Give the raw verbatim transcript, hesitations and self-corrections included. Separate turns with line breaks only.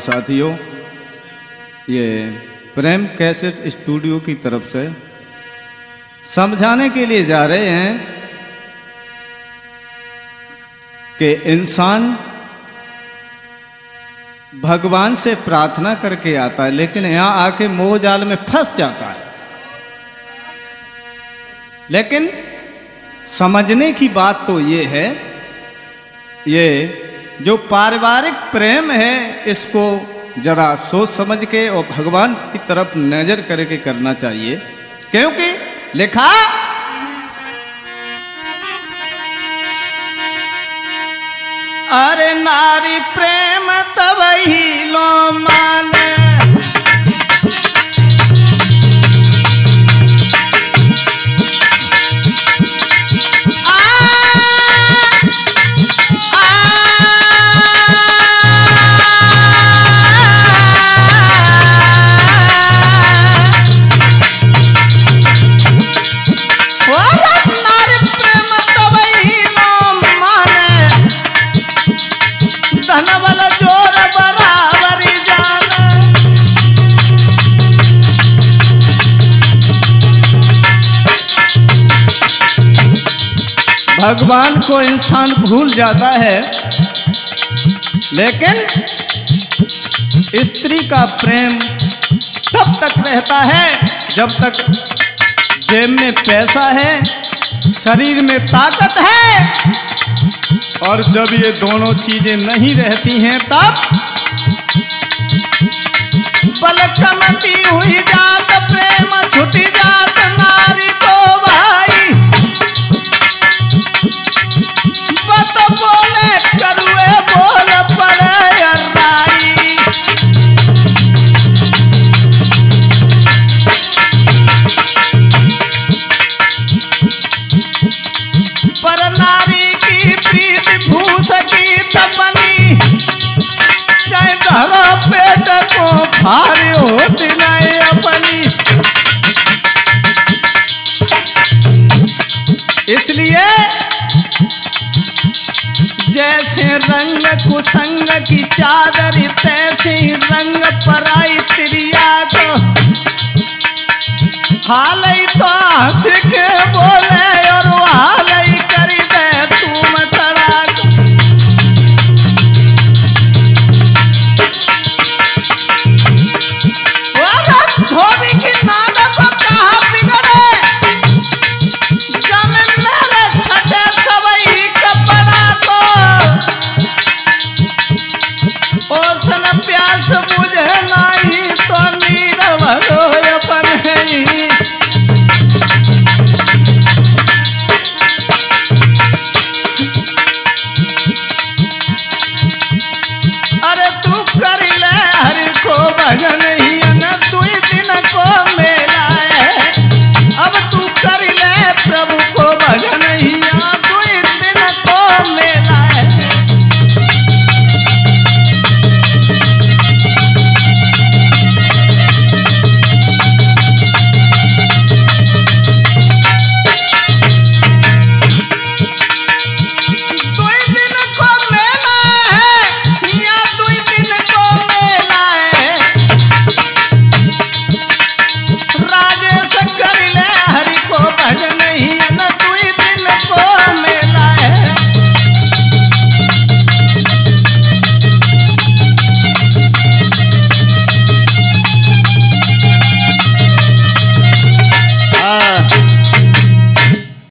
साथियों, ये प्रेम cassette studio की तरफ से समझाने के लिए जा रहे हैं कि इंसान भगवान से प्रार्थना करके आता है, लेकिन यहाँ आके मोह जाल में फंस जाता है। लेकिन समझने की बात तो ये है, ये जो पारिवारिक प्रेम है इसको जरा सोच समझ के और भगवान की तरफ नजर करके करना चाहिए, क्योंकि लिखा अरे नारी प्रेम तब ही लो माने, भगवान को इंसान भूल जाता है, लेकिन स्त्री का प्रेम तब तक रहता है जब तक जेब में पैसा है, शरीर में ताकत है, और जब ये दोनों चीजें नहीं रहती हैं तब बलकमती हुई जात प्रेम छुटी जात नारी को भाई, बत बोले करुए बोल पड़े राई। पर नारी की प्रीति भूस की तपनी, चाहे धरा पेट को भारी होती नहीं अपनी। इसलिए जैसे रंग कुसंग की चादर, तैसे ही रंग पराई त्रिया को हाल ही तो हंस के बोले और हाल ही करी दे तुम तड़ाक। धोबी की नाद को कहा बिगड़े, जम मेले छठे सबई कपड़ा को, ओसन प्यास बुझे नहीं तो नीर भरो अपन ही। अरे तू कर ले हरि को भजन